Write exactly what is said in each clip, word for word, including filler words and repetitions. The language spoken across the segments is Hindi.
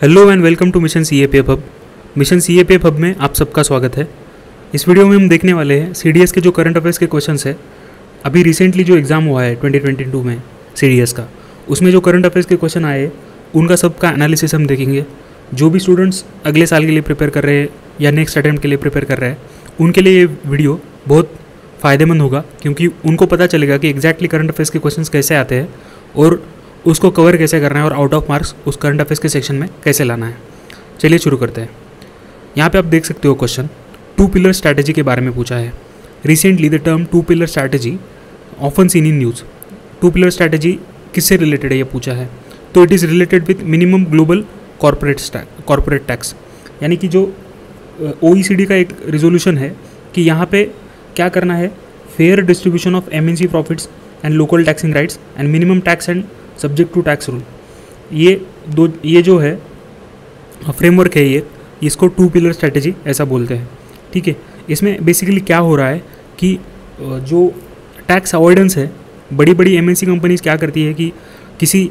Hello and welcome to mission C A P F hub. Mission C A P F hub में आप सबका स्वागत है। इस वीडियो में हम देखने वाले हैं सी डी एस के जो करंट अफेयर्स के क्वेश्चंस है। अभी रिसेंटली जो एग्ज़ाम हुआ है ट्वेंटी ट्वेंटी टू में सी डी एस का, उसमें जो करंट अफेयर्स के क्वेश्चन आए उनका सबका एनालिसिस हम देखेंगे। जो भी स्टूडेंट्स अगले साल के लिए प्रिपेयर कर रहे हैं या नेक्स्ट अटैम्प्ट के लिए प्रिपेयर कर रहे हैं, उनके लिए ये वीडियो बहुत फ़ायदेमंद होगा, क्योंकि उनको पता चलेगा कि एग्जैक्टली करंट अफेयर्स के क्वेश्चंस कैसे आते हैं और उसको कवर कैसे करना है और आउट ऑफ मार्क्स उस करंट अफेयर्स के सेक्शन में कैसे लाना है। चलिए शुरू करते हैं। यहाँ पे आप देख सकते हो क्वेश्चन टू पिलर स्ट्रैटेजी के बारे में पूछा है। Recently the term two pillar strategy often seen in news. Two pillar strategy किससे रिलेटेड है ये पूछा है, तो it is related with minimum global corporate corporate tax. यानी कि जो ओ ई सी डी का एक रिजोल्यूशन है कि यहाँ पे क्या करना है, fair distribution of M N C profits and local taxing rights and minimum tax and subject to tax rule. ये दो ये जो है फ्रेमवर्क है, ये इसको टू पिलर स्ट्रैटेजी ऐसा बोलते हैं। ठीक है, इसमें बेसिकली क्या हो रहा है कि जो टैक्स अवॉइडेंस है, बड़ी बड़ी एम एन सी कंपनीज क्या करती है कि किसी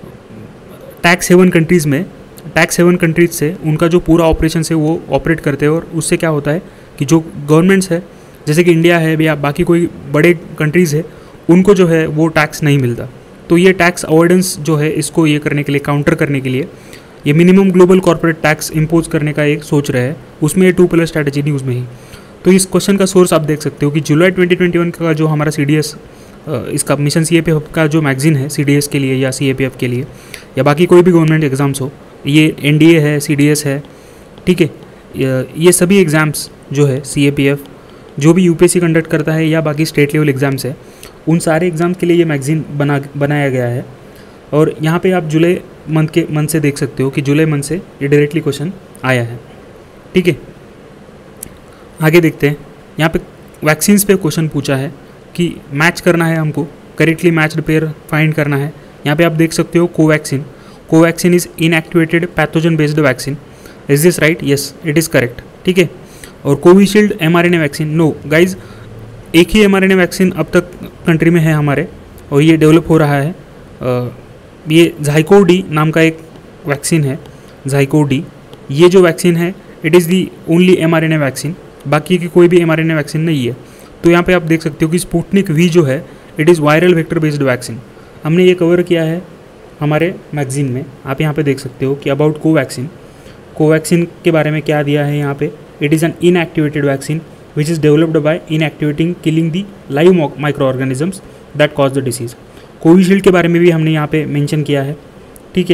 टैक्स हेवन कंट्रीज़ में टैक्स हेवन कंट्रीज से उनका जो पूरा ऑपरेशन है वो ऑपरेट करते हैं, और उससे क्या होता है कि जो गवर्नमेंट्स है जैसे कि इंडिया है या बाकी कोई बड़े कंट्रीज़ है, उनको जो है वो टैक्स नहीं मिलता। तो ये टैक्स अवॉइडेंस जो है, इसको ये करने के लिए, काउंटर करने के लिए ये minimum global corporate tax impose करने का एक सोच रहे हैं। उसमें ये टू पिलर स्ट्रैटेजी न्यूज़ में ही। तो इस क्वेश्चन का सोर्स आप देख सकते हो कि जुलाई ट्वेंटी ट्वेंटी वन का जो हमारा सी डी एस इसका mission C A P F का जो मैगजीन है सी डी एस के लिए या सी ए पी एफ के लिए या बाकी कोई भी गवर्नमेंट एग्जाम्स हो, ये एन डी ए है, सी डी एस है, ठीक है, ये सभी एग्ज़ाम्स जो है सी ए पी एफ जो भी U P S C conduct करता है या बाकी स्टेट लेवल एग्ज़ाम्स है, उन सारे एग्ज़ाम के लिए ये मैगज़ीन बना बनाया गया है। और यहाँ पे आप जुलाई मंथ के मंथ से देख सकते हो कि जुलाई मंथ से ये डायरेक्टली क्वेश्चन आया है। ठीक है, आगे देखते हैं। यहाँ पे वैक्सीन्स पे क्वेश्चन पूछा है कि मैच करना है हमको, करेक्टली मैच्ड पेयर फाइंड करना है। यहाँ पे आप देख सकते हो Covaxin Covaxin is inactivated pathogen based vaccine. Is this right? Yes, it is correct. ठीक है, और Covishield M R N A vaccine, no guys, एक ही M R N A vaccine अब तक कंट्री में है हमारे, और ये डेवलप हो रहा है। आ, ये ज़ाइकोव डी नाम का एक वैक्सीन है, ज़ाइकोव डी। ये जो वैक्सीन है it is the only M R N A vaccine, बाकी की कोई भी M R N A vaccine नहीं है। तो यहाँ पे आप देख सकते हो कि स्पुतनिक वी जो है it is viral vector based vaccine. हमने ये कवर किया है हमारे मैगजीन में। आप यहाँ पे देख सकते हो कि अबाउट कोवैक्सीन कोवैक्सीन के बारे में क्या दिया है यहाँ पे। It is an inactivated vaccine which is developed by inactivating killing the live microorganisms that cause the disease। Covishield के बारे में भी हमने यहाँ पे मेंशन किया है। ठीक है,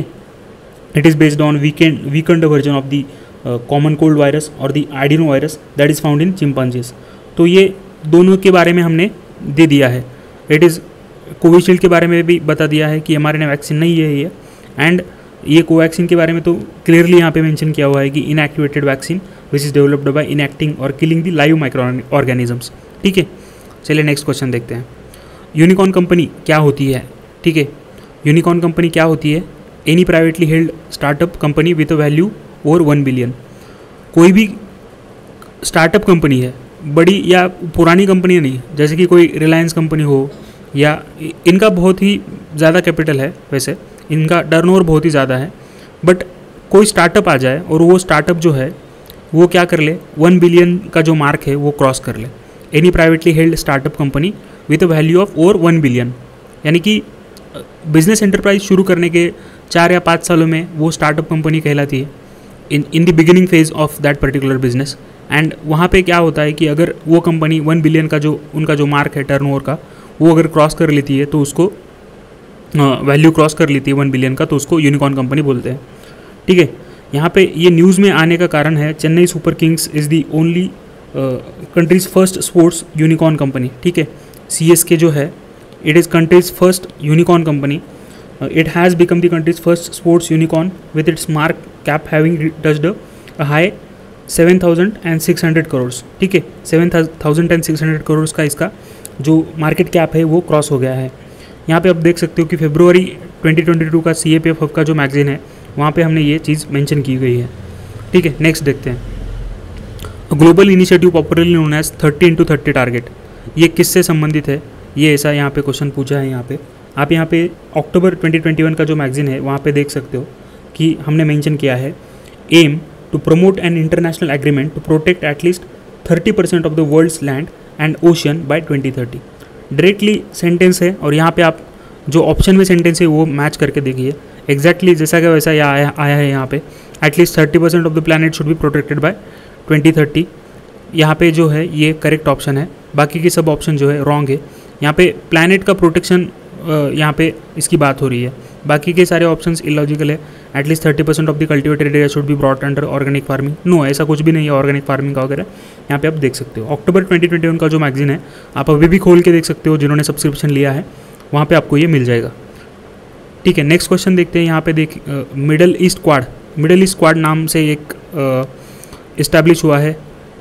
it is based on weakened weakened version of the common cold virus और the adenovirus that is found in chimpanzees. तो ये दोनों के बारे में हमने दे दिया है। इट इज़ कोविशील्ड के बारे में भी बता दिया है कि M R N A vaccine नहीं है ये, एंड ये कोवैक्सीन के बारे में तो क्लियरली यहाँ पे मेंशन किया हुआ है कि inactivated vaccine which is developed by inactivating और killing the live microorganisms. ठीक है, चलिए नेक्स्ट क्वेश्चन देखते हैं। यूनिकॉर्न कंपनी क्या होती है? ठीक है, यूनिकॉर्न कंपनी क्या होती है? Any privately held startup company with a value over one billion. कोई भी स्टार्टअप कंपनी है, बड़ी या पुरानी कंपनी नहीं, जैसे कि कोई रिलायंस कंपनी हो, या इनका बहुत ही ज़्यादा कैपिटल है, वैसे इनका टर्नओवर बहुत ही ज़्यादा है, बट कोई स्टार्टअप आ जाए और वो स्टार्टअप जो है वो क्या कर ले, वन बिलियन का जो मार्क है वो क्रॉस कर ले। Any privately held startup company with a value of over one billion, यानी कि बिजनेस एंटरप्राइज शुरू करने के चार या पाँच सालों में वो स्टार्टअप कंपनी कहलाती है, in in the beginning phase of that particular business. And वहाँ पे क्या होता है कि अगर वो कंपनी वन बिलियन का जो उनका जो मार्क है टर्नओवर का, वो अगर क्रॉस कर लेती है, तो उसको वैल्यू क्रॉस कर लेती है वन बिलियन का, तो उसको यूनिकॉर्न कंपनी बोलते हैं। ठीक है, यहाँ पे ये न्यूज़ में आने का कारण है Chennai super kings is the only country's first sports unicorn company. ठीक है, सी एस के जो है it is country's first unicorn company. It has become the country's first sports unicorn with its mark cap having touched a high seven thousand and six hundred crores. ठीक है, seven thousand and six hundred crores का इसका जो मार्केट कैप है वो क्रॉस हो गया है। यहाँ पे आप देख सकते हो कि फरवरी ट्वेंटी ट्वेंटी टू का सी ए पी एफ का जो मैगजीन है वहाँ पे हमने ये चीज़ मेंशन की गई है। ठीक है, नेक्स्ट देखते हैं। Global initiative popularly known as thirty into thirty target, ये किससे संबंधित है? ये ऐसा यहाँ पे क्वेश्चन पूछा है। यहाँ पे आप यहाँ पे अक्टूबर ट्वेंटी ट्वेंटी वन का जो मैगजीन है वहाँ पे देख सकते हो कि हमने मेंशन किया है aim to promote an international agreement to protect at least thirty percent of the world's land and ocean by twenty thirty. Directly sentence है और यहाँ पे आप जो ऑप्शन में सेंटेंस है वो मैच करके देखिए एग्जैक्टली जैसा कि वैसा यहाँ आया आया है। यहाँ पे at least thirty percent of the planet should be protected by twenty thirty. यहाँ पे जो है ये करेक्ट ऑप्शन है, बाकी के सब ऑप्शन जो है रॉन्ग है। यहाँ पे प्लानट का प्रोटेक्शन यहाँ पे इसकी बात हो रही है, बाकी के सारे ऑप्शंस इलॉजिकल है। At least thirty percent of the cultivated area should be brought under organic farming, no ऐसा कुछ भी नहीं है ऑर्गेनिक फार्मिंग का वगैरह। यहाँ पे आप देख सकते हो अक्टूबर ट्वेंटी ट्वेंटी वन का जो मैगजीन है आप अभी भी खोल के देख सकते हो, जिन्होंने सब्सक्रिप्शन लिया है वहाँ पे आपको ये मिल जाएगा। ठीक है, नेक्स्ट क्वेश्चन देखते हैं। यहाँ पे देख middle east quad, middle east quad नाम से एक इस्टेब्लिश हुआ है।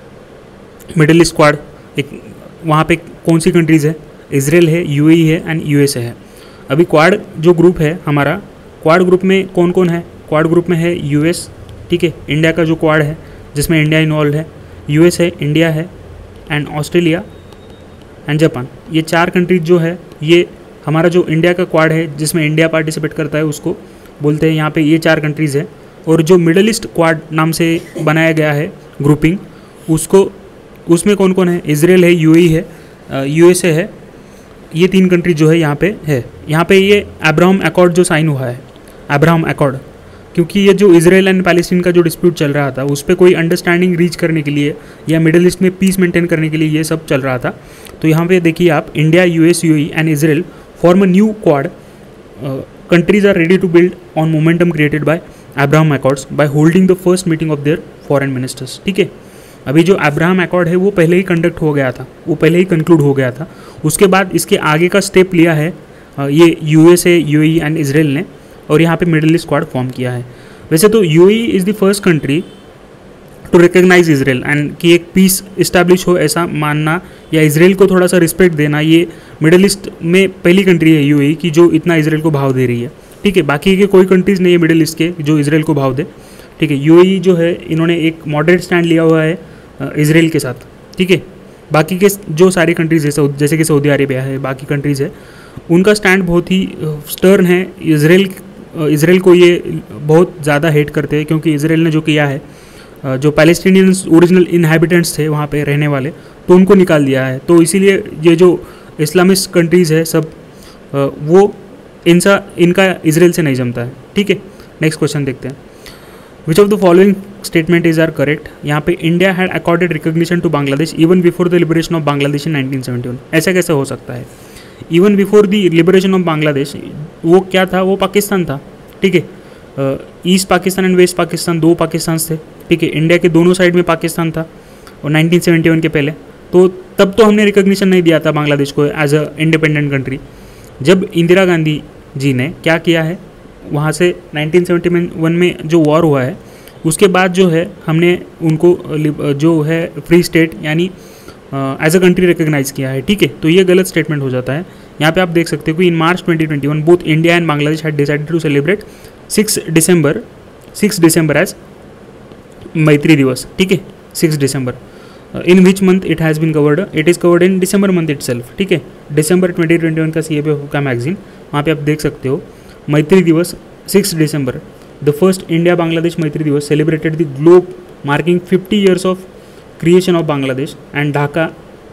मिडल ईस्ट क्वाड एक वहाँ पे कौन सी कंट्रीज़ है? इजराइल है, यूएई है एंड यूएसए है। अभी क्वाड जो ग्रुप है हमारा, क्वाड ग्रुप में कौन कौन है? क्वाड ग्रुप में है यूएस, ठीक है, इंडिया का जो क्वाड है जिसमें इंडिया इन्वॉल्व है, यूएस है, इंडिया है एंड ऑस्ट्रेलिया एंड जापान। ये चार कंट्रीज जो है ये हमारा जो इंडिया का क्वाड है जिसमें इंडिया पार्टिसिपेट करता है उसको बोलते हैं यहाँ पे ये चार कंट्रीज़ है। और जो मिडल ईस्ट क्वाड नाम से बनाया गया है ग्रुपिंग, उसको उसमें कौन कौन है? इजराइल है, यूएई है, यूएसए है, ये तीन कंट्री जो है यहाँ पे है। यहाँ पे ये अब्राहम अकॉर्ड जो साइन हुआ है, अब्राहम अकॉर्ड, क्योंकि ये जो इजराइल एंड पैलेस्टीन का जो डिस्प्यूट चल रहा था उस पर कोई अंडरस्टैंडिंग रीच करने के लिए या मिडिल ईस्ट में पीस मेंटेन करने के लिए ये सब चल रहा था। तो यहाँ पे देखिए आप, India, US, UAE and Israel form a new quad. Countries are ready to build on momentum created by Abraham accords by holding the first meeting of their foreign ministers. ठीक है, अभी जो अब्राहम अकॉर्ड है वो पहले ही कंडक्ट हो गया था, वो पहले ही कंक्लूड हो गया था। उसके बाद इसके आगे का स्टेप लिया है ये यूएसए, यूएई एंड इजराइल ने, और यहाँ पे मिडिल ईस्ट क्वाड फॉर्म किया है। वैसे तो UAE is the first country to recognise Israel and कि एक पीस इस्टेब्लिश हो ऐसा मानना या इजराइल को थोड़ा सा रिस्पेक्ट देना, ये मिडिल ईस्ट में पहली कंट्री है यूएई की जो इतना इजराइल को भाव दे रही है। ठीक है, बाकी के कोई कंट्रीज़ नहीं है मिडिल ईस्ट के जो इजराइल को भाव दे। ठीक है, यूएई जो है इन्होंने एक मॉडरेट स्टैंड लिया हुआ है इजराइल के साथ। ठीक है, बाकी के जो सारी कंट्रीज़ है जैसे कि सऊदी अरेबिया है, बाकी कंट्रीज़ है, उनका स्टैंड बहुत ही स्टर्न है। इजराइल इजराइल को ये बहुत ज़्यादा हेट करते हैं क्योंकि इजराइल ने जो किया है, जो पैलेस्टीनियंस ओरिजिनल इनहैबिटेंट्स थे वहाँ पे रहने वाले, तो उनको निकाल दिया है। तो इसीलिए ये जो इस्लामिस्ट कंट्रीज़ है सब, वो इनसा इनका इजराइल से नहीं जमता है। ठीक है, नेक्स्ट क्वेश्चन देखते हैं। Which of the following statement is are correct? यहाँ पे India had accorded recognition to Bangladesh even before the liberation of Bangladesh in nineteen seventy one. ऐसा कैसे हो सकता है? Even before the liberation of Bangladesh, वो क्या था? वो पाकिस्तान था। ठीक है, east Pakistan and west Pakistan दो पाकिस्तान थे। ठीक है, इंडिया के दोनों साइड में पाकिस्तान था और नाइनटीन सेवेंटी वन के पहले, तो तब तो हमने रिकग्निशन नहीं दिया था बांग्लादेश को एज अ इंडिपेंडेंट कंट्री। जब इंदिरा गांधी जी ने क्या किया है, वहाँ से नाइनटीन सेवेंटी वन में जो वॉर हुआ है उसके बाद जो है हमने उनको जो है फ्री स्टेट यानी एज अ कंट्री रिकग्नाइज किया है। ठीक है, तो ये गलत स्टेटमेंट हो जाता है। यहाँ पे आप देख सकते हो कि in March twenty twenty one both India and Bangladesh had decided to celebrate six December six December as Maitri Diwas. ठीक है, six December. In which month it has been covered? It is covered in December month itself. ठीक है, डिसम्बर ट्वेंटी ट्वेंटी वन का सी ए पी का मैगजीन, वहाँ पे आप देख सकते हो Maitri Diwas six December. The first India Bangladesh Maitri Diwas celebrated the globe marking fifty years of creation of Bangladesh and Dhaka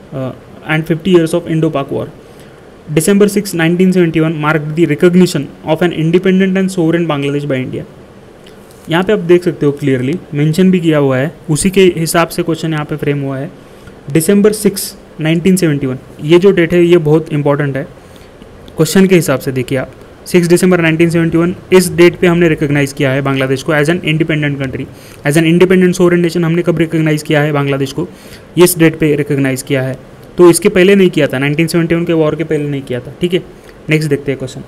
and fifty years of Indo Pak war. December sixth, nineteen seventy-one marked the recognition of an independent and sovereign Bangladesh by India। यहाँ पे आप देख सकते हो क्लियरली मेंशन भी किया हुआ है, उसी के हिसाब से क्वेश्चन यहाँ पे फ्रेम हुआ है। December sixth, nineteen seventy-one, ये जो डेट है ये बहुत इंपॉर्टेंट है क्वेश्चन के हिसाब से। देखिए आप, six December nineteen seventy one, इस डेट पे हमने रिकग्नाइज़ किया है बांग्लादेश को as an independent country, as an independent sovereign nation. हमने कब रिकग्नाइज़ किया है बांग्लादेश को? इस डेट पे रिकग्नाइज़ किया है, तो इसके पहले नहीं किया था, नाइनटीन सेवेंटी वन के वॉर के पहले नहीं किया था। ठीक है, नेक्स्ट देखते हैं question.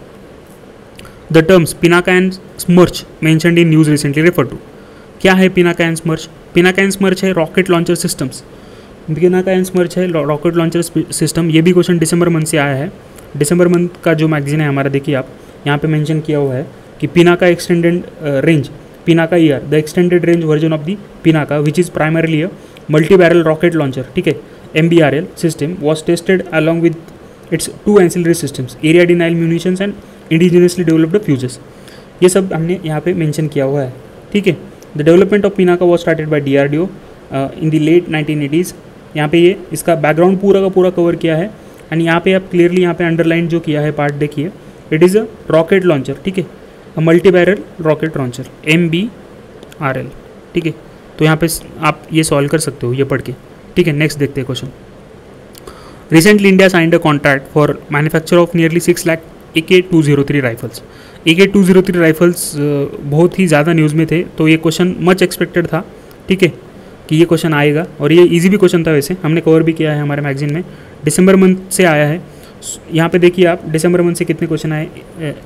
The terms Pinaka and Smerch mentioned in news recently refer to. क्या है Pinaka and Smerch? Pinaka and Smerch है rocket launcher systems. Pinaka and Smerch है रॉकेट लॉन्चर सिस्टम। ये भी क्वेश्चन दिसंबर मंथ से आया है। दिसंबर मंथ का जो मैगजीन है हमारा, देखिए आप, यहाँ पे मेंशन किया हुआ है कि Pinaka extended range, Pinaka ER, the extended range version of the Pinaka which is primarily a multi barrel rocket launcher. ठीक है, M B R L system was tested along with its two ancillary systems, area denial munitions and indigenously developed fuses। ये सब हमने यहाँ पे मेंशन किया हुआ है, ठीक है। The development of Pinaka was started by D R D O in the late nineteen eighties. यहाँ पे ये इसका बैकग्राउंड पूरा का पूरा कवर किया है। एंड यहाँ पे आप क्लियरली यहाँ पे अंडरलाइन जो किया है पार्ट देखिए, it is a rocket launcher, ठीक है, a multi barrel rocket launcher, M B R L, ठीक है। तो यहाँ पे आप ये सॉल्व कर सकते हो ये पढ़ के, ठीक है। नेक्स्ट देखते हैं question. Recently India signed a contract for manufacture of nearly six lakh A K two zero three rifles. A K two zero three rifles बहुत ही ज़्यादा न्यूज़ में थे, तो ये क्वेश्चन मच एक्सपेक्टेड था, ठीक है, कि ये क्वेश्चन आएगा। और ये इजी भी क्वेश्चन था, वैसे हमने कवर भी किया है हमारे मैगजीन में। दिसंबर मंथ से आया है, यहाँ पे देखिए आप दिसंबर मंथ से कितने क्वेश्चन आए,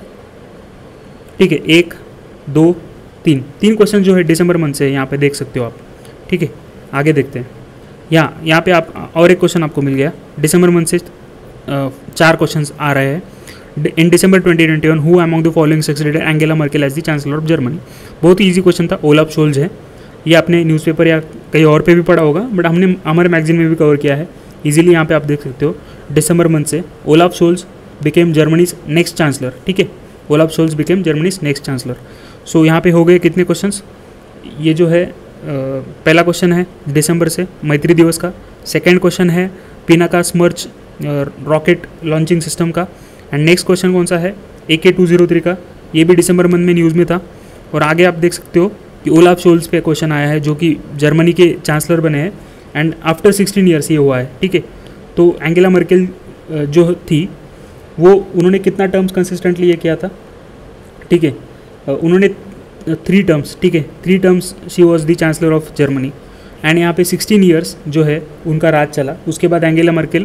ठीक है, एक दो तीन तीन क्वेश्चन जो है दिसंबर मंथ से यहाँ पे देख सकते हो आप, ठीक है। आगे देखते हैं, यहाँ यहाँ पे आप और एक क्वेश्चन आपको मिल गया दिसंबर मंथ से, चार क्वेश्चन आ रहे हैं। In December twenty twenty one who among the following succeeded Angela Merkel as the chancellor of Germany. बहुत ही ईजी क्वेश्चन था, ओलाफ शोल्ज है। ये आपने न्यूज़पेपर या कहीं और पे भी पढ़ा होगा, बट हमने हमारे मैगजीन में भी कवर किया है इजीली। यहाँ पे आप देख सकते हो दिसंबर मंथ से Olaf Scholz became Germany's next chancellor, ठीक है, Olaf Scholz became Germany's next chancellor. So यहाँ पे हो गए कितने क्वेश्चंस, ये जो है आ, पहला क्वेश्चन है दिसंबर से मैत्री दिवस का, सेकेंड क्वेश्चन है Pinaka Smerch rocket launching system का, एंड नेक्स्ट क्वेश्चन कौन सा है ए के टू जीरो थ्री का, ये भी दिसंबर मंथ में न्यूज़ में था। और आगे आप देख सकते हो कि ओलाफ शोल्ज पे क्वेश्चन आया है जो कि जर्मनी के चांसलर बने हैं, एंड आफ्टर सिक्सटीन ईयर्स ये हुआ है, ठीक है। तो एंगेला मर्केल जो थी वो उन्होंने कितना टर्म्स कंसिस्टेंटली ये किया था, ठीक है, उन्होंने थ्री टर्म्स, ठीक है, three terms she was the chancellor of Germany. And यहाँ पे सिक्सटीन ईयर्स जो है उनका राज चला। उसके बाद एंगेला मर्केल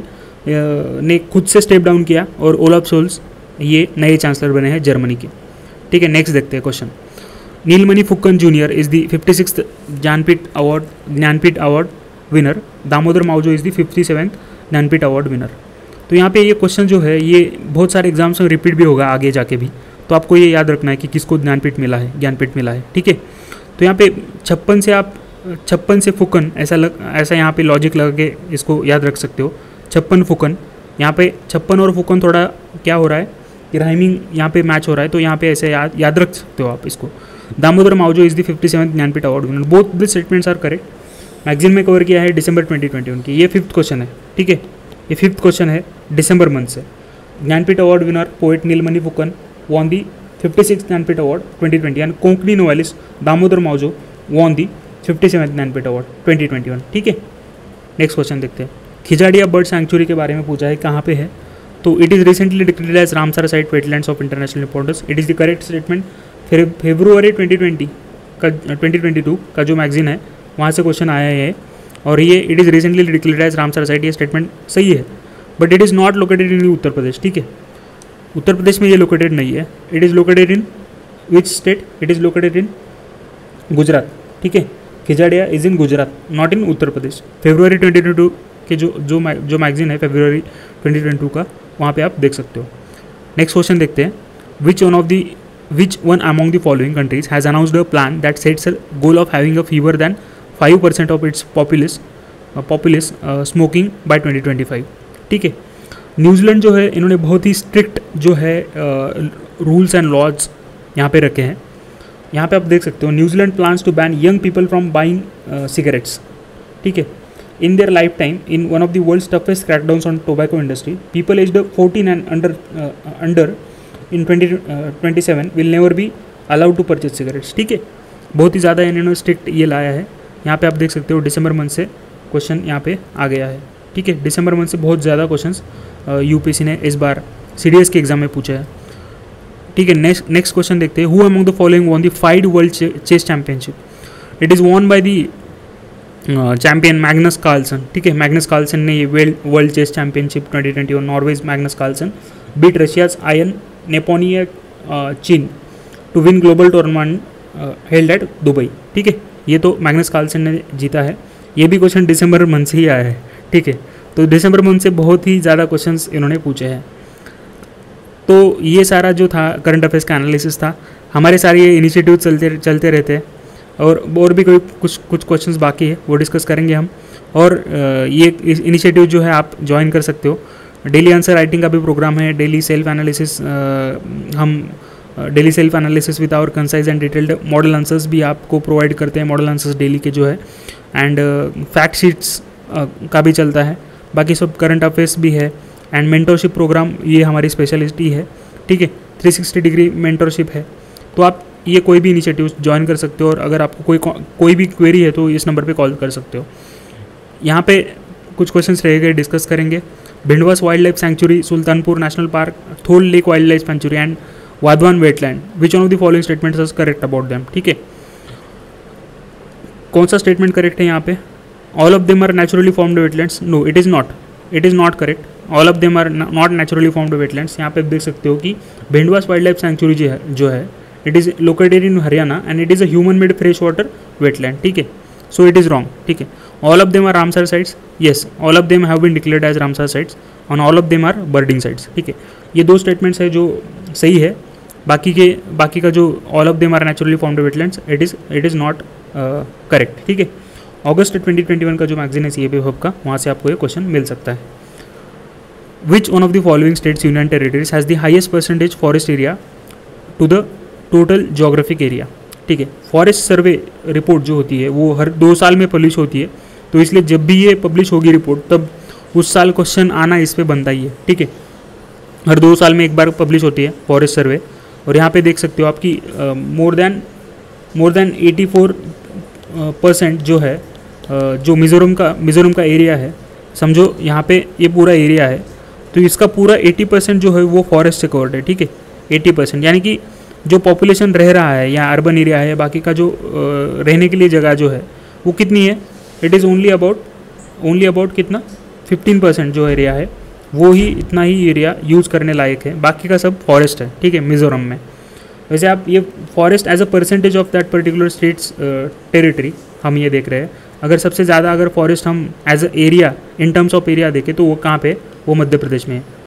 ने खुद से स्टेप डाउन किया और ओलाफ शोल्ज ये नए चांसलर बने हैं जर्मनी के, ठीक है। नेक्स्ट देखते हैं क्वेश्चन। Nilmani Phookan junior is the fifty six Jnanpith award Jnanpith award winner. Damodar Mauzo is the fifty seventh Jnanpith award winner. तो यहाँ पे ये क्वेश्चन जो है ये बहुत सारे एग्जाम्स में रिपीट भी होगा आगे जाके भी, तो आपको ये याद रखना है कि किसको ज्ञानपीठ मिला है, ज्ञानपीठ मिला है, ठीक है। तो यहाँ पे छप्पन से आप छप्पन से फुकन ऐसा लग ऐसा यहाँ पे लॉजिक लगा के इसको याद रख सकते हो। छप्पन फुकन, यहाँ पे छप्पन और फुकन थोड़ा क्या हो रहा है कि राइमिंग यहाँ पे मैच हो रहा है, तो यहाँ पे ऐसे याद याद रख सकते हो आप इसको। Damodar Mauzo is the fifty seventh Jnanpith award winner. Both the statements are correct. Magazine में कवर किया है दिसंबर ट्वेंटी ट्वेंटी वन की। ये फिफ्थ क्वेश्चन है, ठीक है, ये फिफ्थ क्वेश्चन है दिसंबर मंथ से। Jnanpith award winner poet Nilmani Phookan won the fifty-sixth Jnanpith award twenty twenty and Konkani novelist Damodar Mauzo won the fifty-seventh Jnanpith award twenty twenty-one, ठीक है। नेक्स्ट क्वेश्चन देखते हैं। खिजाड़िया बर्ड सैंक्चुरी के बारे में पूछा है, कहाँ पे है, तो it is recently declared as Ramsar site wetlands of international importance. It is the correct statement. फिर फेब्रुवरी ट्वेंटी ट्वेंटी का ट्वेंटी ट्वेंटी टू का जो मैगजीन है वहाँ से क्वेश्चन आया है, और ये it is recently declared as Ramsar site, ये स्टेटमेंट सही है, but it is not located in Uttar Pradesh, ठीक है। उत्तर प्रदेश में ये लोकेटेड नहीं है। It is located in which state, it is located in Gujarat, ठीक है। Khijadia is in Gujarat, not in Uttar Pradesh. February twenty twenty two के जो जो जो मैगजीन है फेब्रुवरी ट्वेंटी ट्वेंटी टू का, वहाँ पे आप देख सकते हो। नेक्स्ट क्वेश्चन देखते हैं। Which one of the which one among the following countries has announced a plan that sets a goal of having a fewer than five percent of its populace populace smoking by twenty twenty five, ठीक है। न्यूजीलैंड जो है इन्होंने बहुत ही स्ट्रिक्ट जो है रूल्स एंड लॉज यहाँ पे रखे हैं। यहाँ पे आप देख सकते हो New Zealand plans to ban young people from buying cigarettes, ठीक है। In their lifetime in one of the world's toughest crackdowns on tobacco industry, people aged fourteen and under under in twenty twenty seven will never be allowed to purchase cigarettes, ठीक है। बहुत ही ज़्यादा इन्होंने स्ट्रिक्ट ये लाया है। यहाँ पे आप देख सकते हो दिसंबर मंथ से क्वेश्चन यहाँ पे आ गया है, ठीक है। दिसंबर मंथ से बहुत ज़्यादा क्वेश्चंस यूपीएससी ने इस बार सीडीएस के एग्जाम में पूछा है, ठीक है। नेक्स्ट नेक्स्ट क्वेश्चन देखते हैं। Who among the following won the FIDE world chess championship. It is won by the champion Magnus Carlsen, ठीक है। मैग्नस कार्लसन ने ये world chess championship twenty twenty one Norway's Magnus Carlsen beat Russia's Ian Nepomniachtchi to win global tournament held at Dubai, ठीक है। ये तो मैग्नस कार्लसन ने जीता है। ये भी क्वेश्चन दिसंबर मंथ से ही आया है, ठीक है। तो दिसंबर मंथ से बहुत ही ज़्यादा क्वेश्चंस इन्होंने पूछे हैं। तो ये सारा जो था करंट अफेयर्स का एनालिसिस था। हमारे सारे ये इनिशिएटिव चलते चलते रहते हैं, और और भी कोई कुछ कुछ क्वेश्चंस बाकी है वो डिस्कस करेंगे हम। और ये इनिशिएटिव जो है आप ज्वाइन कर सकते हो। डेली आंसर राइटिंग का भी प्रोग्राम है, डेली सेल्फ एनालिसिस हम daily self analysis with our concise and detailed model answers भी आपको प्रोवाइड करते हैं, मॉडल आंसर्स डेली के जो है, एंड फैक्ट शीट्स का भी चलता है, बाकी सब करंट अफेयर्स भी है, एंड मेंटरशिप प्रोग्राम ये हमारी स्पेशलिटी है, ठीक है, थ्री सिक्सटी डिग्री मेंटरशिप है। तो आप ये कोई भी इनिशिएटिव ज्वाइन कर सकते हो, और अगर आपको कोई कोई भी क्वेरी है तो इस नंबर पे कॉल कर सकते हो। यहाँ पे कुछ क्वेश्चंस रहेंगे, डिस्कस करेंगे। Bhindawas wildlife sanctuary, Sultanpur national park, Thol lake wildlife sanctuary and Wadhwana wetland, which one of the following statements is correct about them, ठीक है। कौन सा स्टेटमेंट करेक्ट है यहाँ पे? All of them are naturally formed wetlands, no it is not, it is not correct. All of them are not naturally formed wetlands. यहाँ पे देख सकते हो कि भिंडवास वाइल्ड लाइफ सेंचुरी जो है जो है it is located in Haryana and it is a human made fresh water wetland, ठीक है, सो इट इज़ रॉन्ग, ठीक है। All of them are Ramsar sites, yes all of them have been declared as Ramsar sites और all of them are birding sites, ठीक है। ये दो स्टेटमेंट्स है जो सही है, बाकी के बाकी का जो all of them are naturally formed wetlands it is it is not correct, ठीक है। अगस्त ट्वेंटी ट्वेंटी वन का जो मैगजीन है सीएपी हब का, वहाँ से आपको ये क्वेश्चन मिल सकता है। Which one of the following states union territories has the highest percentage forest area to the total geographic area, ठीक है। फॉरेस्ट सर्वे रिपोर्ट जो होती है वो हर दो साल में पब्लिश होती है, तो इसलिए जब भी ये पब्लिश होगी रिपोर्ट तब उस साल क्वेश्चन आना इस पर बनता ही है, ठीक है। हर दो साल में एक बार पब्लिश होती है फॉरेस्ट सर्वे, और यहाँ पे देख सकते हो आपकी more than more than eighty four percent जो है uh, जो मिज़ोरम का मिज़ोरम का एरिया है, समझो यहाँ पे ये पूरा एरिया है, तो इसका पूरा अस्सी परसेंट जो है वो फॉरेस्ट से कवर्ड है, ठीक है। अस्सी परसेंट यानी कि जो पॉपुलेशन रह रहा है या अर्बन एरिया है, बाकी का जो uh, रहने के लिए जगह जो है वो कितनी है, it is only about only about कितना फिफ्टीन परसेंट जो एरिया है वो ही इतना ही एरिया यूज़ करने लायक है, बाकी का सब फॉरेस्ट है, ठीक है, मिज़ोरम में। वैसे आप ये forest as a percentage of that particular states territory हम ये देख रहे हैं। अगर सबसे ज़्यादा अगर फॉरेस्ट हम as a area in terms of area देखें तो वो कहाँ पे, वो मध्य प्रदेश में है।